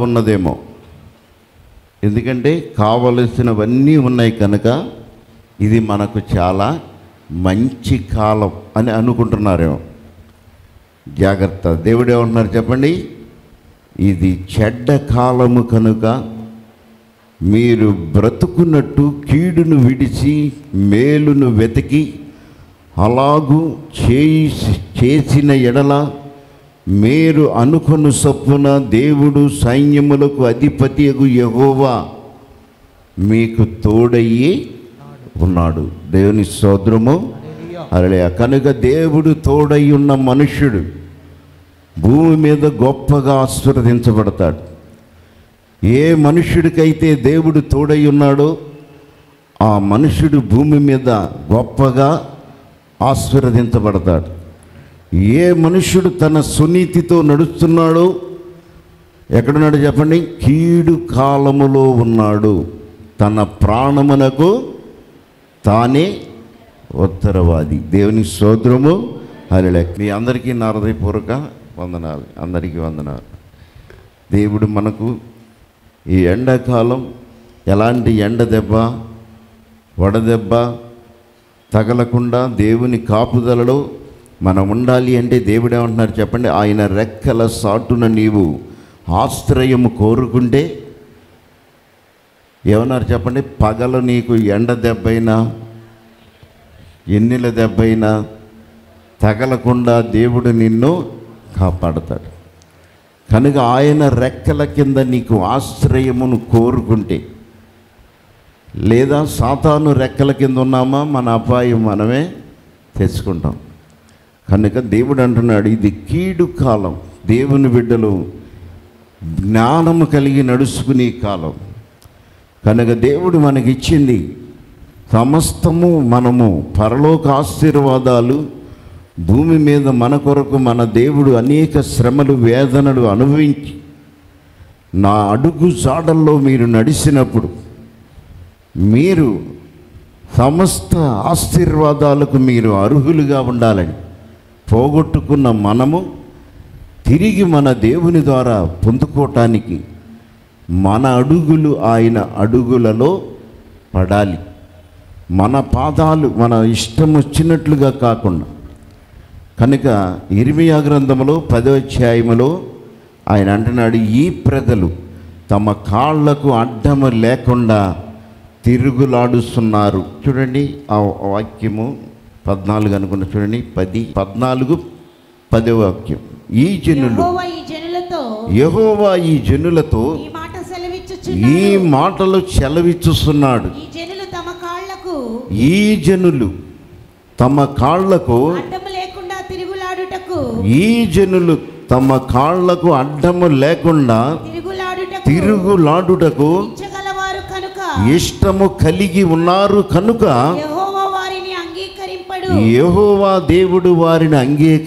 ఉన్నదేమో, ఎందుకంటే కావలసినవన్నీ ఉన్నాయి కనుక ఇది మనకు చాలా మంచి కాలం అని అనుకుంటున్నారేమో. జాగ్రత్త, దేవుడు ఏమంటున్నారు చెప్పండి, ఇది చెడ్డ కాలము కనుక మీరు బ్రతుకున్నట్టు కీడును విడిచి మేలును వెతికి అలాగూ చేసిన ఎడల మీరు అనుకొను చొప్పున దేవుడు సైన్యములకు అధిపతియగు యెహోవా మీకు తోడయ్యి ఉన్నాడు. దేవుని స్తోత్రము. హల్లెలూయా. కనుక దేవుడు తోడై ఉన్న మనుష్యుడు భూమి మీద గొప్పగా ఆశీర్వదించబడతాడు. ఏ మనుష్యుడికైతే దేవుడు తోడై ఉన్నాడో ఆ మనుష్యుడు భూమి మీద గొప్పగా ఆశీర్వదించబడతాడు. ఏ మనుష్యుడు తన సునీతితో నడుస్తున్నాడో ఎక్కడున్నాడు చెప్పండి, కీడు కాలములో ఉన్నాడు. తన ప్రాణమునకు తానే ఉత్తరవాది. దేవుని స్తోత్రము. హల్లెలూయా. మీ అందరికీ నా హృదయపూర్వక వందనాలు. అందరికీ వందనాలు. దేవుడు మనకు ఈ ఎండాకాలం ఎలాంటి ఎండ దెబ్బ వడదెబ్బ తగలకుండా దేవుని కాపుదలలో మనం ఉండాలి అంటే దేవుడు ఏమంటున్నారు చెప్పండి, ఆయన రెక్కల సాటున నీవు ఆశ్రయము కోరుకుంటే ఏమన్నారు చెప్పండి, పగలు నీకు ఎండ దెబ్బైనా ఎన్నెల దెబ్బైనా తగలకుండా దేవుడు నిన్ను కాపాడతాడు. కనుక ఆయన రెక్కల కింద నీకు ఆశ్రయమును కోరుకుంటే, లేదా సాతాను రెక్కల కింద ఉన్నామా మన అపాయం మనమే తెచ్చుకుంటాం. కనుక దేవుడు అంటున్నాడు ఇది కీడు కాలం, దేవుని బిడ్డలు జ్ఞానము కలిగి నడుచుకునే కాలం. కనుక దేవుడు మనకిచ్చింది సమస్తము మనము పరలోక ఆశీర్వాదాలు భూమి మీద మన కొరకు మన దేవుడు అనేక శ్రమలు వేదనలు అనుభవించి నా అడుగు జాడల్లో మీరు నడిచినప్పుడు మీరు సమస్త ఆశీర్వాదాలకు మీరు అర్హులుగా ఉండాలని పోగొట్టుకున్న మనము తిరిగి మన దేవుని ద్వారా పొందుకోవటానికి మన అడుగులు ఆయన అడుగులలో పడాలి. మన పాదాలు మన ఇష్టం వచ్చినట్లుగా కాకుండా. కనుక ఇర్మియా గ్రంథములో 10వ అధ్యాయములో ఆయన అంటున్నాడు, ఈ ప్రజలు తమ కాళ్లకు అడ్డము లేకుండా తిరుగులాడుస్తున్నారు. చూడండి ఆ వాక్యము 14 అనుకున్న చూడండి, 10 వాక్యం. ఈ జనులు యెహోవా ఈ జనులతో ఈ మాటలు సెలవిచ్చుస్తున్నాడు. ఈ జనులు తమ కాళ్లకు ఈ జనులు తమ కాళ్లకు అడ్డము లేకుండా తిరుగులాడుటకు ఇష్టము కలిగి ఉన్నారు కనుక యెహోవా దేవుడు వారిని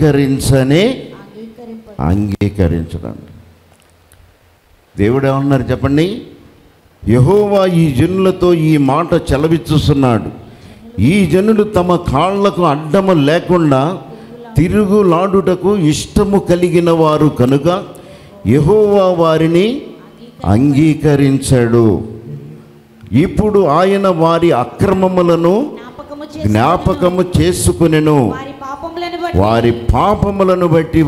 అంగీకరించడండి. దేవుడు ఏమన్నారు చెప్పండి, యెహోవా ఈ జనులతో ఈ మాట చెలవిచ్చుస్తున్నాడు. ఈ జనులు తమ కాళ్లకు అడ్డము లేకుండా తిరుగులాడుటకు ఇష్టము కలిగిన వారు కనుక యెహోవా వారిని అంగీకరించాడు. ఇప్పుడు ఆయన వారి అక్రమములను జ్ఞాపకము చేసుకునెను, వారి పాపములను బట్టి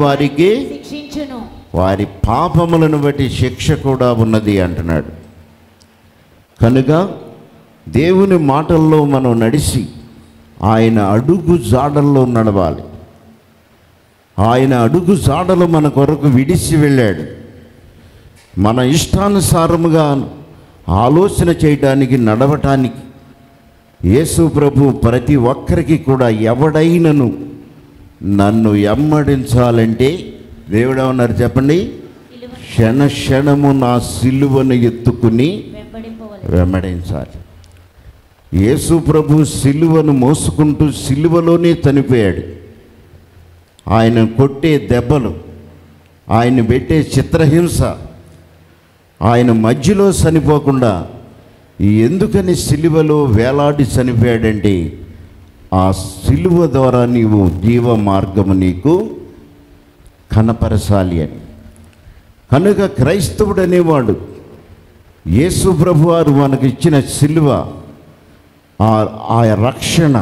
వారి పాపములను బట్టి శిక్ష కూడా ఉన్నది అంటున్నాడు. కనుక దేవుని మాటల్లో మనం నడిచి ఆయన అడుగు జాడల్లో నడవాలి. ఆయన అడుగు జాడలు మన కొరకు విడిచి వెళ్ళాడు. మన ఇష్టానుసారముగా ఆలోచన చేయటానికి నడవటానికి యేసు ప్రభు ప్రతి ఒక్కరికి కూడా ఎవడైనను నన్ను ఎమ్మడించాలంటే దేవుడు ఏమన్నారు చెప్పండి, క్షణము నా సిలువను ఎత్తుకుని వెంబడించాలి. యేసు ప్రభు సిలువను మోసుకుంటూ సిలువలోనే చనిపోయాడు. ఆయన కొట్టే దెబ్బలు, ఆయన పెట్టే చిత్రహింస, ఆయన మధ్యలో చనిపోకుండా ఎందుకని సిలువలో వేలాడి చనిపోయాడంటే ఆ సిలువ ద్వారా నీవు జీవ మార్గము నీకు కనపరచాలి అని. కనుక క్రైస్తవుడు అనేవాడు యేసు ప్రభువారు మనకిచ్చిన సిలువ, ఆ రక్షణ,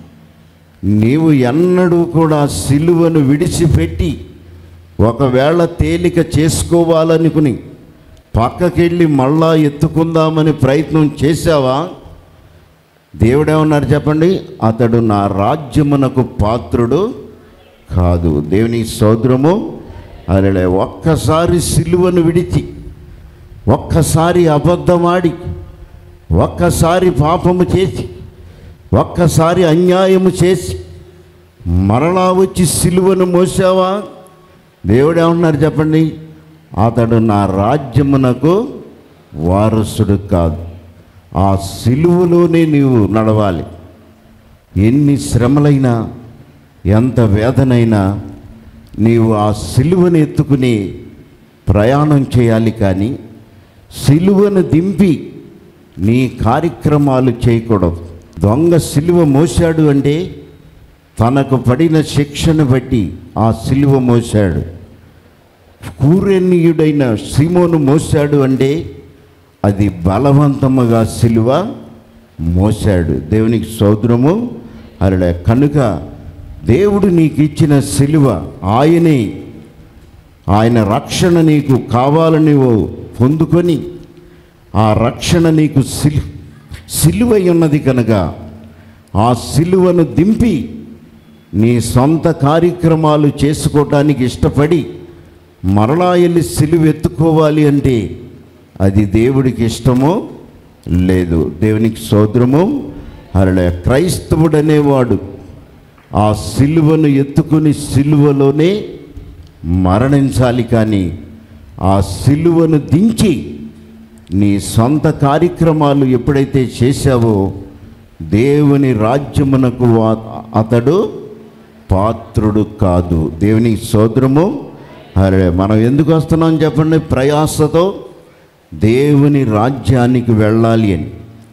నీవు ఎన్నడూ కూడా సిలువను విడిచిపెట్టి ఒకవేళ తేలిక చేసుకోవాలనుకుని పక్కకెళ్ళి మళ్ళా ఎత్తుకుందామని ప్రయత్నం చేశావా? దేవుడేమన్నారు చెప్పండి? అతడు నా రాజ్యమునకు పాత్రుడు కాదు. దేవుని స్తోత్రము. అలా ఒక్కసారి సిలువను విడిచి, ఒక్కసారి అబద్ధమాడి, ఒక్కసారి పాపము చేసి, ఒక్కసారి అన్యాయము చేసి మరలా వచ్చి సిలువను మోసావా? దేవుడేమన్నారు చెప్పండి? అతడు నా రాజ్యమునకు వారసుడు కాదు. ఆ సిలువలోనే నీవు నడవాలి. ఎన్ని శ్రమలైనా, ఎంత వేదనైనా నీవు ఆ సిలువను ఎత్తుకుని ప్రయాణం చేయాలి. కానీ సిలువను దింపి నీ కార్యక్రమాలు చేయకూడదు. దొంగ సిలువ మోసాడు అంటే తనకు పడిన శిక్షను బట్టి ఆ సిలువ మోసాడు. కురేనీయుడైన సీమోను మోసాడు అంటే అది బలవంతముగా సిలువ మోసాడు. దేవునికి స్తోత్రము. అలా కనుక దేవుడు నీకు ఇచ్చిన సిలువ ఆయనే. ఆయన రక్షణ నీకు కావాలని పొందుకొని ఆ రక్షణ నీకు సిలువ ఉన్నది కనుక ఆ సిలువను దింపి నీ సొంత కార్యక్రమాలు చేసుకోవటానికి ఇష్టపడి మరలా వెళ్ళి సిలువ ఎత్తుకోవాలి అంటే అది దేవుడికి ఇష్టమో లేదు. దేవునికి స్తోత్రము. అలా క్రైస్తవుడు అనేవాడు ఆ సిలువను ఎత్తుకుని సిలువలోనే మరణించాలి. కానీ ఆ సిలువను దించి నీ సొంత కార్యక్రమాలు ఎప్పుడైతే చేశావో దేవుని రాజ్యమునకు అతడు పాత్రుడు కాదు. దేవుని స్తోత్రము. అరే మనం ఎందుకు వస్తున్నాం చెప్పండి? ప్రయాసతో దేవుని రాజ్యానికి వెళ్ళాలి అని.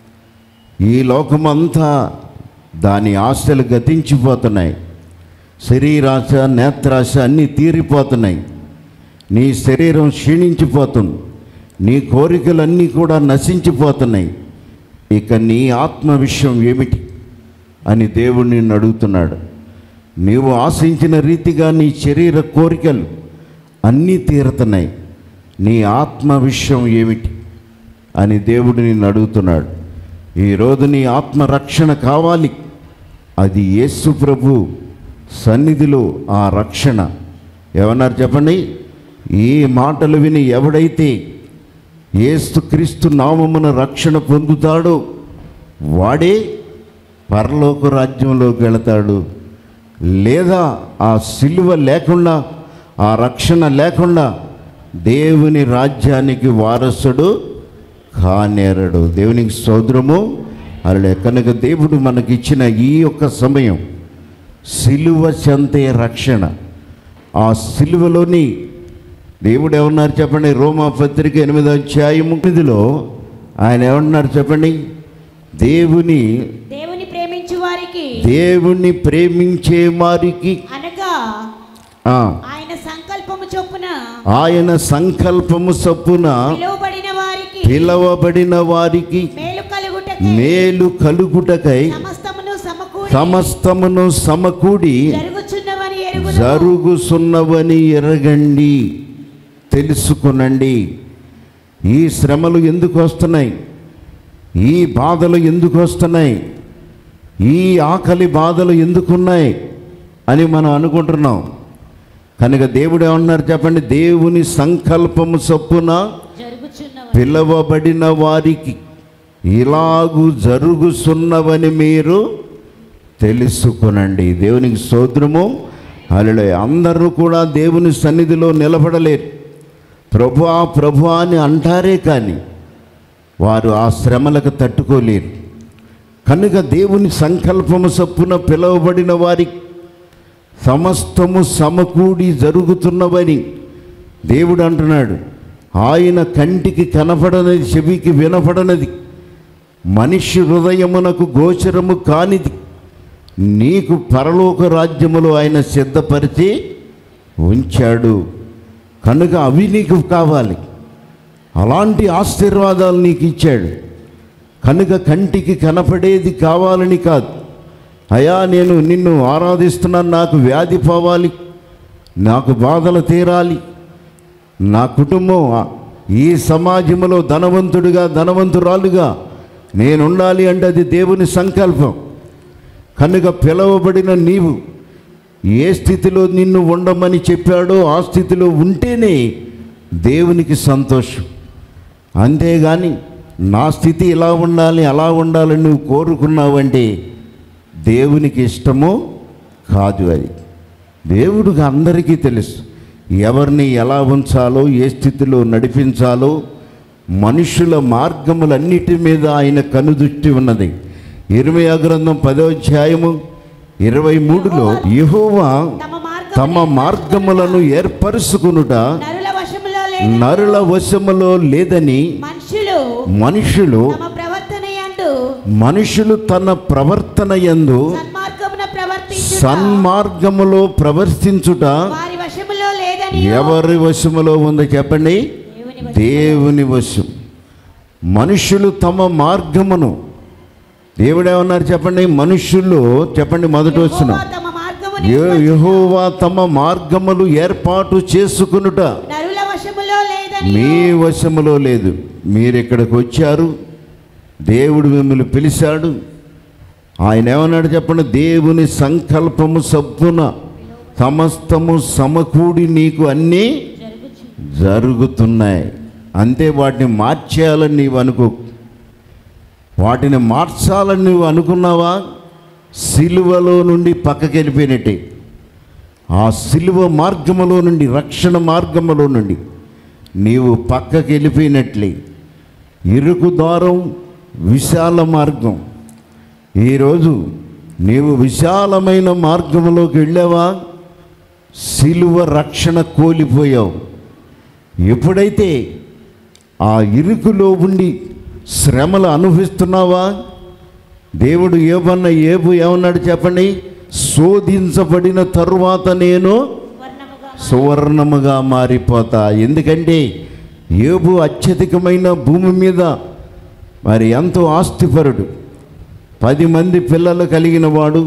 ఈ లోకమంతా దాని ఆశలు గతించిపోతున్నాయి. శరీరాశ, నేత్రాశ అన్నీ తీరిపోతున్నాయి. నీ శరీరం క్షీణించిపోతుంది. నీ కోరికలన్నీ కూడా నశించిపోతున్నాయి. ఇక నీ ఆత్మ విషయం ఏమిటి అని దేవుడు నిన్ను అడుగుతున్నాడు. నీవు ఆశించిన రీతిగా నీ శరీర కోరికలు అన్నీ తీరుతున్నాయి. నీ ఆత్మ విషయం ఏమిటి అని దేవుడు నిన్ను అడుగుతున్నాడు. ఈరోజు నీ ఆత్మరక్షణ కావాలి. అది యేసు ప్రభు సన్నిధిలో ఆ రక్షణ. ఏమన్నారు చెప్పండి? ఈ మాటలు విని ఎవడైతే యేసుక్రీస్తు నామమున రక్షణ పొందుతాడో వాడే పరలోక రాజ్యంలోకి వెళతాడు. లేదా ఆ సిలువ లేకుండా, ఆ రక్షణ లేకుండా దేవుని రాజ్యానికి వారసుడు కానేరడు. దేవునికి స్తోత్రము. అలా కనుక దేవుడు మనకిచ్చిన ఈ యొక్క సమయం సిలువ చెంతే రక్షణ. ఆ సిలువలోని దేవుడు ఏమన్నారు చెప్పండి? రోమా పత్రిక 8వ అధ్యాయము 9లో ఆయన ఏమన్నారు చెప్పండి? దేవుని ప్రేమించే వారికి అనగా ఆయన సంకల్పము చొప్పున పిలవబడిన వారికి మేలు కలుగుటకై సమస్తమును సమకూడి జరుగుచున్నవని ఎరగండి, తెలుసుకునండి. ఈ శ్రమలు ఎందుకు వస్తున్నాయి? ఈ బాధలు ఎందుకు వస్తున్నాయి? ఈ ఆకలి బాధలు ఎందుకున్నాయి అని మనం అనుకుంటున్నాం. కనుక దేవుడు ఏమన్నారు చెప్పండి? దేవుని సంకల్పము చొప్పున పిలవబడిన వారికి ఇలాగూ జరుగుచున్నవని మీరు తెలుసుకునండి. దేవునికి స్తోత్రము. హల్లెలూయా. అందరూ కూడా దేవుని సన్నిధిలో నిలబడలేరు. ప్రభువా ప్రభువా అని అంటారే కానీ వారు ఆ శ్రమలకు తట్టుకోలేరు. కనుక దేవుని సంకల్పము చొప్పున పిలువబడిన వారికి సమస్తము సమకూడి జరుగుతున్నవని దేవుడు అంటున్నాడు. ఆయన కంటికి కనపడనది, చెవికి వినపడనది, మనిషి హృదయమునకు గోచరము కానిది నీకు పరలోక రాజ్యములో ఆయన సిద్ధపరిచి ఉంచాడు. కనుక అవి నీకు కావాలి. అలాంటి ఆశీర్వాదాలు నీకు ఇచ్చాడు. కనుక కంటికి కనపడేది కావాలని కాదు. అయ్యా నేను నిన్ను ఆరాధిస్తున్నాను, నాకు వ్యాధి పోవాలి, నాకు బాధలు తీరాలి, నా కుటుంబం ఈ సమాజంలో ధనవంతురాలుగా నేను ఉండాలి అంటే అది దేవుని సంకల్పం. కనుక పిలవబడిన నీవు ఏ స్థితిలో నిన్ను ఉండమని చెప్పాడో ఆ స్థితిలో ఉంటేనే దేవునికి సంతోషం. అంతేగాని నా స్థితి ఇలా ఉండాలి అలా ఉండాలని నువ్వు కోరుకున్నావంటే దేవునికి ఇష్టమో కాదు. అది దేవుడికి అందరికీ తెలుసు ఎవరిని ఎలా ఉంచాలో, ఏ స్థితిలో నడిపించాలో. మనుషుల మార్గములన్నిటి మీద ఆయన కనుదృష్టి ఉన్నది. ఇర్మీయా గ్రంథం 10వ అధ్యాయము 23లో యెహోవా తమ మార్గములను ఏర్పరుచుకొనుట నరుల వశములో లేదని మనుషులు తన ప్రవర్తన యందు సన్మార్గములో ప్రవర్తించుట ఎవరి వశములో ఉందో చెప్పండి? దేవుని వశం. మనుషులు తమ మార్గమును, దేవుడేమన్నారు చెప్పండి? మనుషులు చెప్పండి, మొదటి వచనం, యెహోవా తమ మార్గములు ఏర్పాటు చేసుకొనుట మీ వశములో లేదు. మీరు ఇక్కడికి వచ్చారు, దేవుడు మిమ్మల్ని పిలిచాడు. ఆయన ఏమన్నాడు చెప్పండి? దేవుని సంకల్పము సబ్బున సమస్తము సమకూడి నీకు అన్నీ జరుగుతున్నాయి. అంతే. వాటిని మార్చేయాలని నీవు అనుకో. వాటిని మార్చాలని నువ్వు అనుకున్నావా? సిలువలో నుండి పక్కకి వెళ్ళిపోయినట్టే. ఆ సిలువ మార్గములో నుండి, రక్షణ మార్గములో నుండి నీవు పక్కకి వెళ్ళిపోయినట్లే. ఇరుకు ద్వారం, విశాల మార్గం. ఈరోజు నీవు విశాలమైన మార్గంలోకి వెళ్ళావా? సిలువ రక్షణ కోల్పోయావు. ఎప్పుడైతే ఆ ఇరుకులో ఉండి శ్రమలు అనుభవిస్తున్నావా? దేవుడు ఏబు ఏమన్నాడు చెప్పండి? శోధించబడిన తరువాత నేను సువర్ణముగా మారిపోతా. ఎందుకంటే యోబు అత్యధికమైన భూమి మీద మరి ఎంతో ఆస్తిపరుడు, 10 మంది పిల్లలు కలిగిన వాడు,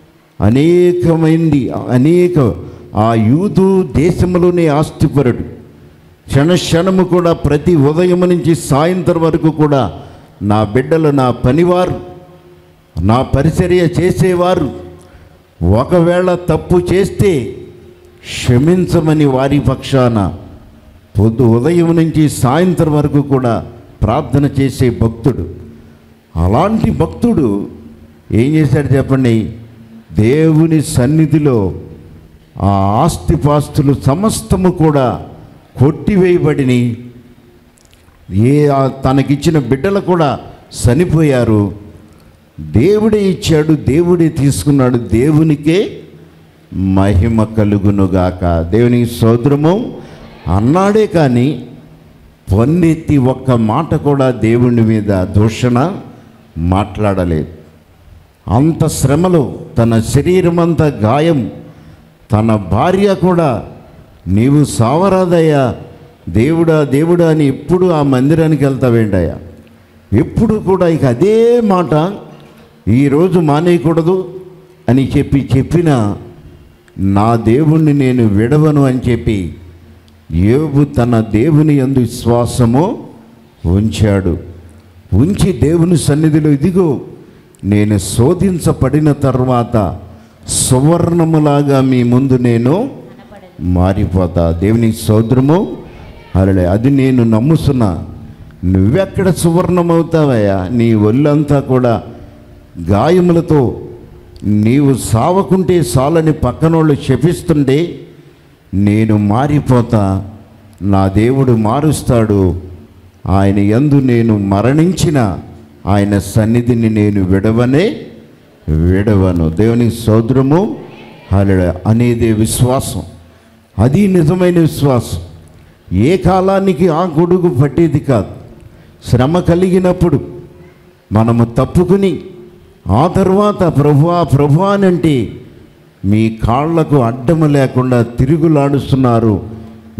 అనేక ఆ యూదు దేశంలోనే ఆస్తిపరుడు. క్షణము కూడా ప్రతి ఉదయం నుంచి సాయంత్రం వరకు కూడా నా బిడ్డలు, నా పనివారు, నా పరిచర్య చేసేవారు ఒకవేళ తప్పు చేస్తే క్షమించమని వారి పక్షాన ఉదయం నుంచి సాయంత్రం వరకు కూడా ప్రార్థన చేసే భక్తుడు. అలాంటి భక్తుడు ఏం చేశాడు చెప్పండి? దేవుని సన్నిధిలో ఆ ఆస్తిపాస్తులు సమస్తము కూడా కొట్టివేయబడిని. తనకిచ్చిన బిడ్డలు కూడా చనిపోయారు. దేవుడే ఇచ్చాడు, దేవుడే తీసుకున్నాడు. దేవునికే మహిమ కలుగునుగాక. దేవునికి స్తోత్రము అన్నాడే కానీ పొన్నెత్తి ఒక్క మాట కూడా దేవుని మీద దూషణ మాట్లాడలేదు. అంత శ్రమలో తన శరీరం అంతా గాయం. తన భార్య కూడా నీవు సావరాదయ్యా, దేవుడా అని ఎప్పుడు ఆ మందిరానికి వెళ్తావేంటయ్యా? ఎప్పుడు కూడా ఇక అదే మాట ఈరోజు మానేయకూడదు అని చెప్పిన నా దేవుణ్ణి నేను విడవను అని చెప్పి యోబు తన దేవుని యందు విశ్వాసము ఉంచాడు. ఉంచి దేవుని సన్నిధిలో, ఇదిగో నేను శోధించబడిన తర్వాత సువర్ణములాగా మీ ముందు నేను మారిపోతా. దేవునికి స్తోత్రము. అరే, అది నేను నమ్ముతున్నా. నువ్వెక్కడ సువర్ణమవుతావయ్యా? నీ ఒళ్ళంతా కూడా గాయములతో నీవు సావకుంటే చాలని పక్కనోళ్ళు శపిస్తుంటే నేను మారిపోతా. నా దేవుడు మారుస్తాడు. ఆయన యందు నేను మరణించిన ఆయన సన్నిధిని నేను విడవను. దేవునికి స్తోత్రము. హల్లెలూయా అనేదే విశ్వాసం. అది నిజమైన విశ్వాసం. ఏ కాలానికి ఆ గొడుగు పట్టేది కాదు. శ్రమ కలిగినప్పుడు మనము తప్పుకుని ఆ తర్వాత ప్రభువా అనంటే మీ కాళ్లకు అడ్డము లేకుండా తిరుగులాడుస్తున్నారు.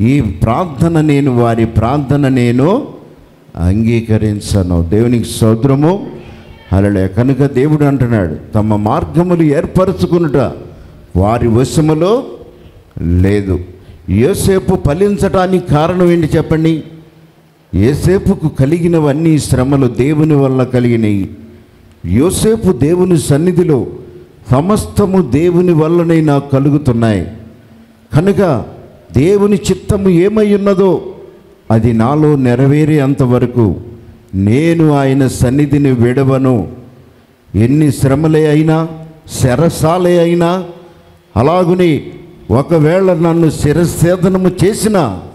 ఈ ప్రార్థన నేను వారి ప్రార్థన నేను అంగీకరించను. దేవునికి స్తోత్రము. హల్లెలూయా. కనుక దేవుడు అంటున్నాడు, తమ మార్గములు ఏర్పరచుకునుట వారి వశములో లేదు. యోసేపు ఫలించటానికి కారణం ఏంటి చెప్పండి? యోసేపుకు కలిగినవన్నీ శ్రమలు దేవుని వల్ల కలిగినాయి. యోసేపు దేవుని సన్నిధిలో సమస్తము దేవుని వల్లనే నాకు కలుగుతున్నాయి. కనుక దేవుని చిత్తము ఏమై ఉన్నదో అది నాలో నెరవేరేంతవరకు నేను ఆయన సన్నిధిని విడవను. ఎన్ని శ్రమలే అయినా, శరసాలే అయినా, అలాగుని ఒకవేళ నన్ను శిరఛేదనము చేసిన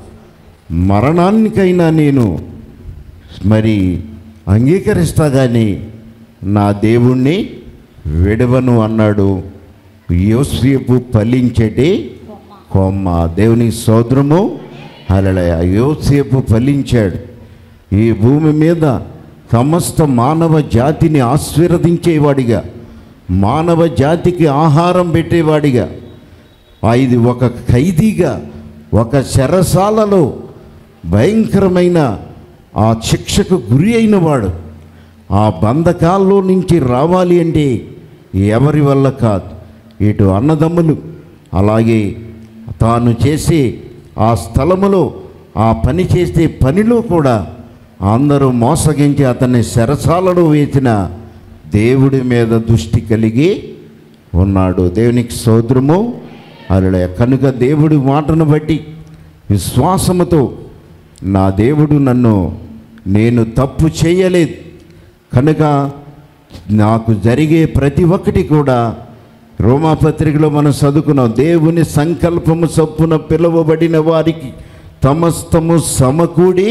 మరణానికైనా నేను మరి అంగీకరిస్తా కానీ నా దేవుణ్ణి విడవను అన్నాడు. యోసేపు ఫలించేటి కొమ్మ. దేవుని స్తోత్రము. హల్లెలూయా. యోసేపు ఫలించాడు. ఈ భూమి మీద సమస్త మానవ జాతిని ఆశీర్వదించేవాడిగా, మానవ జాతికి ఆహారం పెట్టేవాడిగా, ఇది ఒక ఖైదీగా ఒక చెరసాలలో భయంకరమైన ఆ శిక్షకు గురి అయినవాడు. ఆ బంధకాల్లో నుంచి రావాలి అంటే ఎవరి వల్ల కాదు. ఇటు అన్నదమ్ములు, అలాగే తాను చేసే ఆ స్థలములో ఆ పని చేసే పనిలో కూడా అందరూ మోసగించి అతన్ని చెరసాలలో వేసిన దేవుడి మీద దృష్టి కలిగి ఉన్నాడు. దేవునికి స్తోత్రము. హల్లెలూయా. కనుక దేవుడి మాటను బట్టి విశ్వాసముతో నా దేవుడు నేను తప్పు చేయలేదు కనుక నాకు జరిగే ప్రతి ఒక్కటి కూడా రోమాపత్రికలో మనం చదువుకున్నాం. దేవుని సంకల్పము చొప్పున పిలువబడిన వారికి సమస్తము సమకూడి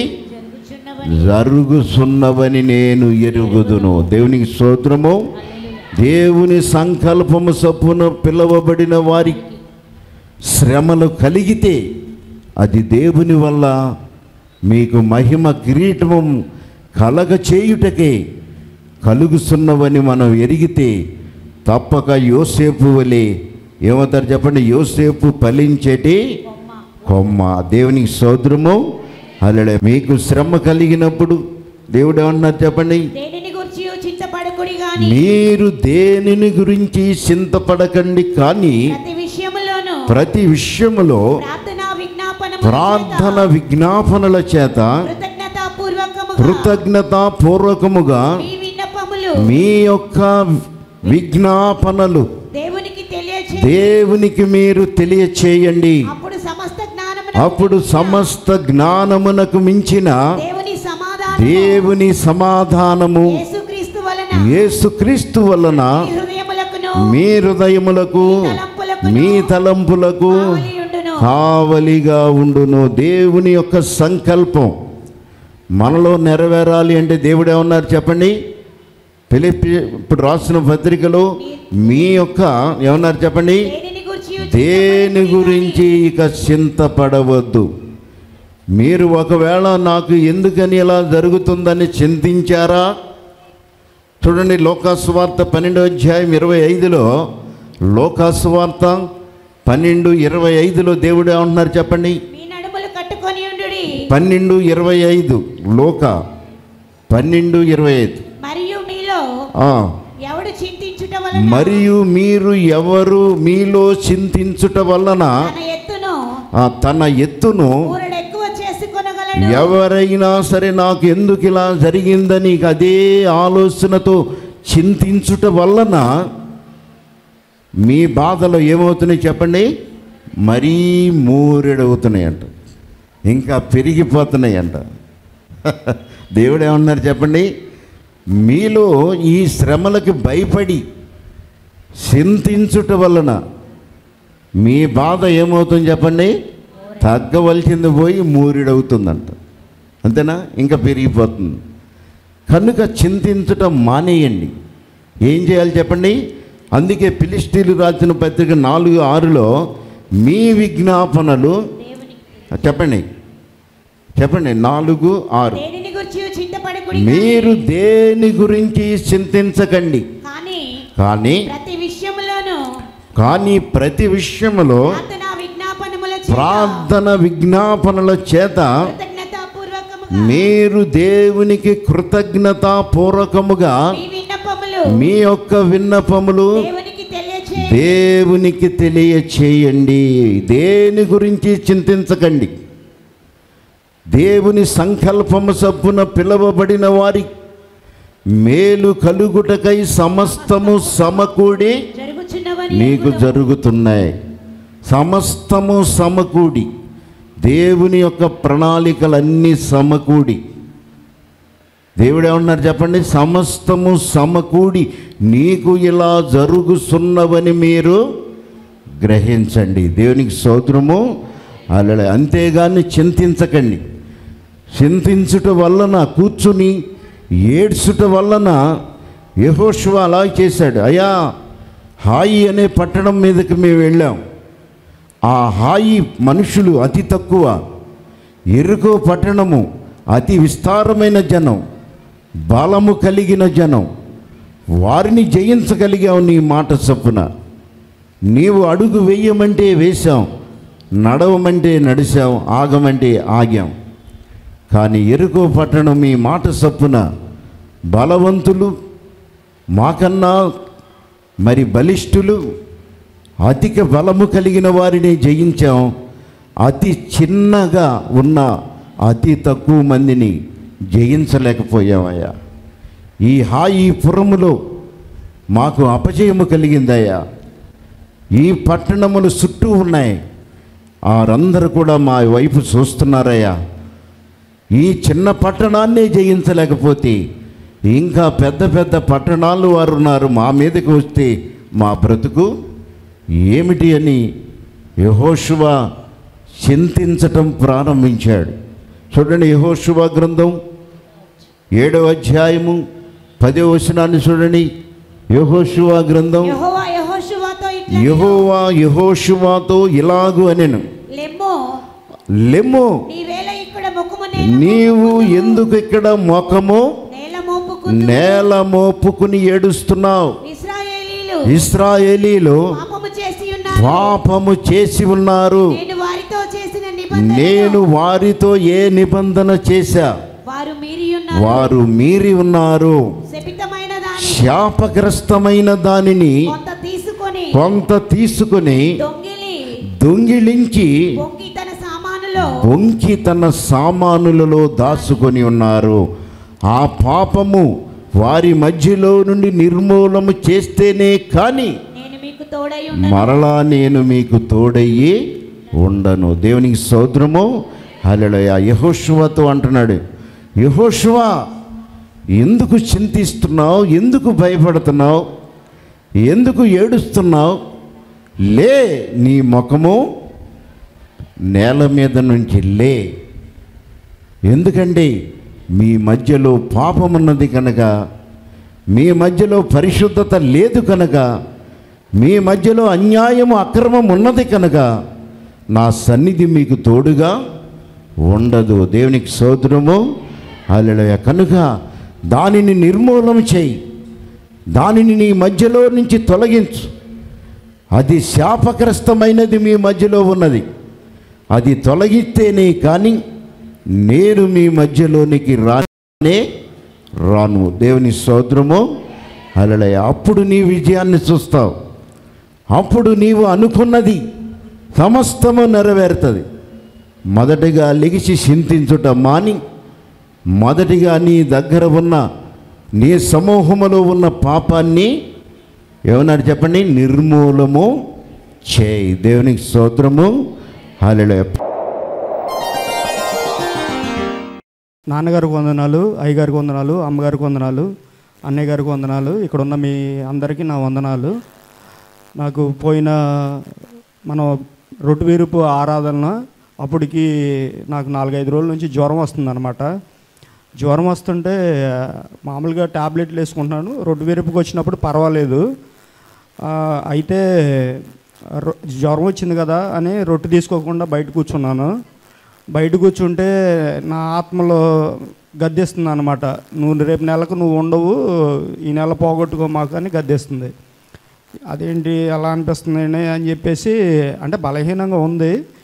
జరుగుచున్నవని నేను ఎరుగుదును. దేవునికి స్తోత్రము. దేవుని సంకల్పము చొప్పున పిలువబడిన వారికి శ్రమలు కలిగితే అది దేవుని వల్ల మీకు మహిమ కిరీటము కలగ చేయుటకే కలుగుతున్నవని మనం ఎరిగితే తప్పక యోసేపు వలె ఏమవుతారు చెప్పండి? యోసేపు ఫలించేటి కొమ్మ. దేవునికి స్తోత్రము. హల్లెలూయా. మీకు శ్రమ కలిగినప్పుడు దేవుడు ఏమన్నారు చెప్పండి? మీరు దేనిని గురించి చింతపడకండి, కానీ ప్రతి విషయములో ప్రార్థన విజ్ఞాపనల చేత కృతజ్ఞతాపూర్వకముగా మీ యొక్క విజ్ఞాపనలు దేవునికి మీరు తెలియచేయండి. అప్పుడు సమస్త జ్ఞానమునకు మించిన దేవుని సమాధానము యేసుక్రీస్తు వలన మీ హృదయములకు మీ తలంపులకు కావలిగా ఉండును. దేవుని యొక్క సంకల్పం మనలో నెరవేరాలి అంటే దేవుడు ఏమన్నారు చెప్పండి? ఫిలిప్పీ ఇప్పుడు రాసిన పత్రికలో మీ యొక్క ఏమన్నారు చెప్పండి? దేని గురించి ఇక చింతపడవద్దు. మీరు ఒకవేళ నాకు ఎందుకని ఇలా జరుగుతుందని చింతించారా? చూడండి, లోకాసువార్త 12:25 లోకాసువార్త 12:25 దేవుడు ఏమంటున్నారు చెప్పండి? 12:25 లోక 12:25 మరియు మీరు ఎవరు మీలో చింతించుట వలన తన ఎత్తును ఎవరైనా సరే నాకు ఎందుకు ఇలా జరిగిందని అదే ఆలోచనతో చింతించుట వలన మీ బాధలు ఏమవుతున్నాయి చెప్పండి? మరీ మూరెడవుతున్నాయి అంట, ఇంకా పెరిగిపోతున్నాయి అంట. దేవుడు ఏమన్నారు చెప్పండి? మీలో ఈ శ్రమలకు భయపడి చింతించుట వలన మీ బాధ ఏమవుతుంది చెప్పండి? తగ్గవలసింది పోయి మూరిడవుతుందంట. అంతేనా? ఇంకా పెరిగిపోతుంది. కనుక చింతించటం మానేయండి. ఏం చేయాలి చెప్పండి? అందుకే ఫిలిష్తీయులు రాసిన పత్రిక 4:6 మీ విజ్ఞాపనలు చెప్పండి 4:6 మీరు దేని గురించి చింతించకండి, కానీ ప్రతి విషయములో ప్రార్థన విజ్ఞాపనల చేత మీరు దేవునికి కృతజ్ఞతాపూర్వకముగా మీ యొక్క విన్నపములు దేవునికి తెలియచేయండి. దేని గురించి చింతించకండి. దేవుని సంకల్పము చొప్పున పిలువబడిన వారి మేలు కలుగుటకై సమస్తము సమకూడి నీకు జరుగుతున్నాయి. సమస్తము సమకూడి, దేవుని యొక్క ప్రణాళికలన్నీ సమకూడి, దేవుడు ఏమన్నారు చెప్పండి? సమస్తము సమకూడి నీకు ఇలా జరుగుతున్నవని మీరు గ్రహించండి. దేవునికి స్తోత్రము. అలా అంతేగాని చింతించకండి. చింతించుట వలన, కూర్చుని ఏడ్చుట వలన యెహోషువ అలా చేశాడు. అయ్యా, హాయి అనే పట్టణం మీదకి మేము వెళ్ళాం. ఆ హాయి మనుషులు అతి తక్కువ, ఎరుకో పట్టణము అతి విస్తారమైన జనం, బలము కలిగిన జనం. వారిని జయించగలిగావు నీ మాట చొప్పున. నీవు అడుగు వేయమంటే వేశాం, నడవమంటే నడిచాం, ఆగమంటే ఆగాం. కానీ ఎరుకో పట్టణం మీ మాట చొప్పున బలవంతులు, మాకన్నా మరి బలిష్ఠులు, అధిక బలము కలిగిన వారిని జయించాం. అతి చిన్నగా ఉన్న అతి తక్కువ మందిని జయించలేకపోయామయ్యా. ఈ హాయి పురములో మాకు అపజయము కలిగిందయ్యా. ఈ పట్టణములు చుట్టూ ఉన్నాయి, వారందరూ కూడా మా వైపు చూస్తున్నారయ్యా. ఈ చిన్న పట్టణాన్నే జయించలేకపోతే ఇంకా పెద్ద పెద్ద పట్టణాలు వారు ఉన్నారు, మా మీదకి వస్తే మా బ్రతుకు ఏమిటి అని యెహోషువ చింతించటం ప్రారంభించాడు. చూడండి, యెహోషువ గ్రంథం 7వ అధ్యాయము 10వ వచనాన్ని చూడండి. యెహోషువ గ్రంథం. యెహోవా యెహోషువతో ఇలాగు అనెను, లెమ్ము, నీవు ఎందుకు ఇక్కడ ముఖము నేల మోపుకుని ఏడుస్తున్నావు? ఇశ్రాయేలీలు పాపము చేసి ఉన్నారు. నేను వారితో ఏ నిబంధన చేశా? వారు మీరి ఉన్నారు. శాపగ్రస్తమైన దానిని కొంత తీసుకుని దొంగిలించి బొంకి తన సామానులలో దాచుకొని ఉన్నారు. ఆ పాపము వారి మధ్యలో నుండి నిర్మూలము చేస్తేనే కానీ మరలా నేను మీకు తోడయ్యి ఉండను. దేవునికి స్తోత్రము. హల్లెలూయా. యెహోషువతో అంటున్నాడు, యెహోషువ, ఎందుకు చింతిస్తున్నావు? ఎందుకు భయపడుతున్నావు? ఎందుకు ఏడుస్తున్నావు? లే, నీ ముఖము నేల మీద నుంచి లే. ఎందుకంటే మీ మధ్యలో పాపమున్నది కనుక, మీ మధ్యలో పరిశుద్ధత లేదు కనుక, మీ మధ్యలో అన్యాయము అక్రమం ఉన్నది కనుక నా సన్నిధి మీకు తోడుగా ఉండదు. దేవునికి స్తోత్రము. హల్లెలూయా. కనుక దానిని నిర్మూలన చేయి, దానిని నీ మధ్యలో నుంచి తొలగించు. అది శాపగ్రస్తమైనది మీ మధ్యలో ఉన్నది. అది తొలగిస్తేనే కానీ నేను మీ మధ్యలోనికి రాను. దేవుని స్తోత్రము. హల్లెలూయా. అప్పుడు నీ విజయాన్ని చూస్తావు. అప్పుడు నీవు అనుకున్నది సమస్తము నెరవేరుతుంది. మొదటిగా లెగిసి చింతించుట మాని, మొదటిగా నీ దగ్గర ఉన్న, నీ సమూహములో ఉన్న పాపాన్ని ఏమన్నారు చెప్పండి? నిర్మూలము చేయి. దేవునికి స్తోత్రము. హల్లెలూయా. నాన్నగారికి వందనాలు, అయ్యగారికి వందనాలు, అమ్మగారికి వందనాలు, అన్నయ్య గారికి వందనాలు. ఇక్కడ ఉన్న మీ అందరికీ నా వందనాలు. నాకు పోయిన మనం రొట్టువీరుపు ఆరాధన అప్పటికి నాకు 4-5 రోజుల నుంచి జ్వరం వస్తుందన్నమాట. జ్వరం వస్తుంటే మామూలుగా ట్యాబ్లెట్లు వేసుకుంటున్నాను. రొట్టువీరుపుకి వచ్చినప్పుడు పర్వాలేదు. అయితే జ్వరం వచ్చింది కదా అని రొట్టె తీసుకోకుండా బయట కూర్చున్నాను. బయట కూర్చుంటే నా ఆత్మలో గద్దిస్తుంది అనమాట, నువ్వు రేపు నెలకు నువ్వు ఉండవు, ఈ నెల పోగొట్టుకో మాకు అని గద్దిస్తుంది. అదేంటి అలా అనిపిస్తుంది అని చెప్పేసి, అంటే బలహీనంగా ఉంది.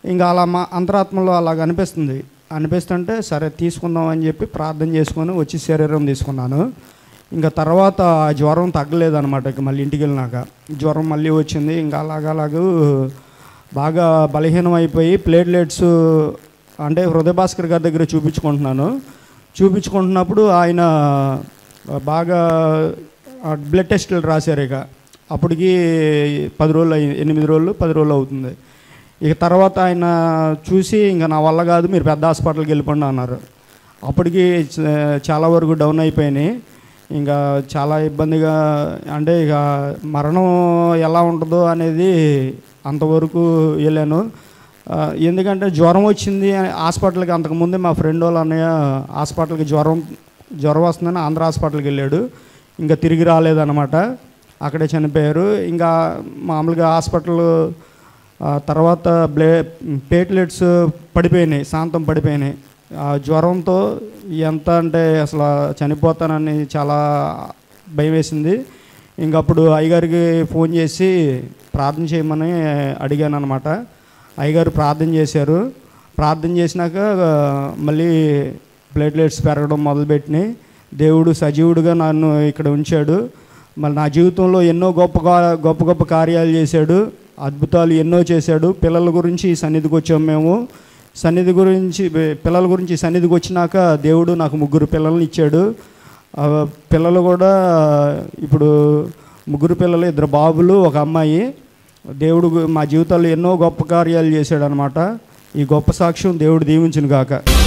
ఇంకా అలా మా అంతరాత్మలో అలాగ అనిపిస్తుంటే సరే తీసుకుందాం అని చెప్పి ప్రార్థన చేసుకొని వచ్చి శరీరం తీసుకున్నాను. ఇంకా తర్వాత జ్వరం తగ్గలేదన్నమాట. ఇక మళ్ళీ ఇంటికి వెళ్ళినాక జ్వరం మళ్ళీ వచ్చింది. ఇంకా అలాగూ బాగా బలహీనం అయిపోయి ప్లేట్లెట్స్ అంటే హృదయ భాస్కర్ గారి దగ్గర చూపించుకుంటున్నప్పుడు ఆయన బాగా బ్లడ్ టెస్టులు రాశారు. ఇక అప్పటికి 10 రోజులు 8 రోజులు 10 రోజులు అవుతుంది. ఇక తర్వాత ఆయన చూసి ఇంకా నా వల్ల కాదు, మీరు పెద్ద హాస్పిటల్కి వెళ్ళిపోండి అన్నారు. అప్పటికి చాలా వరకు డౌన్ అయిపోయినాయి. ఇంకా చాలా ఇబ్బందిగా, అంటే ఇక మరణం ఎలా ఉంటుందో అనేది అంతవరకు వెళ్ళాను. ఎందుకంటే జ్వరం వచ్చింది హాస్పిటల్కి. అంతకుముందే మా ఫ్రెండ్ వాళ్ళ అన్నయ్య హాస్పిటల్కి జ్వరం వస్తుందని ఆంధ్ర హాస్పిటల్కి వెళ్ళాడు. ఇంకా తిరిగి రాలేదన్నమాట, అక్కడే చనిపోయారు. ఇంకా మామూలుగా హాస్పిటల్ తర్వాత ప్లేట్లెట్స్ పడిపోయినాయి, శాంతం పడిపోయినాయి. జ్వరంతో ఎంత అంటే అసలు చనిపోతానని చాలా భయం వేసింది. ఇంకప్పుడు అయ్యగారికి ఫోన్ చేసి ప్రార్థన చేయమని అడిగాను అనమాట. అయ్యగారు ప్రార్థన చేశారు. ప్రార్థన చేసినాక మళ్ళీ ప్లేట్లెట్స్ పెరగడం మొదలుపెట్టినాయి. దేవుడు సజీవుడిగా నన్ను ఇక్కడ ఉంచాడు. మళ్ళీ నా జీవితంలో ఎన్నో గొప్ప కార్యాలు చేశాడు, అద్భుతాలు ఎన్నో చేశాడు. పిల్లల గురించి సన్నిధికి వచ్చాము మేము. పిల్లల గురించి సన్నిధికి వచ్చినాక దేవుడు నాకు 3 పిల్లల్ని ఇచ్చాడు. పిల్లలు కూడా ఇప్పుడు 3 పిల్లలు, 2 బాబులు, 1 అమ్మాయి. దేవుడు మా జీవితాల్లో ఎన్నో గొప్ప కార్యాలు చేశాడు అనమాట. ఈ గొప్ప సాక్ష్యం దేవుడు దీవించును గాక.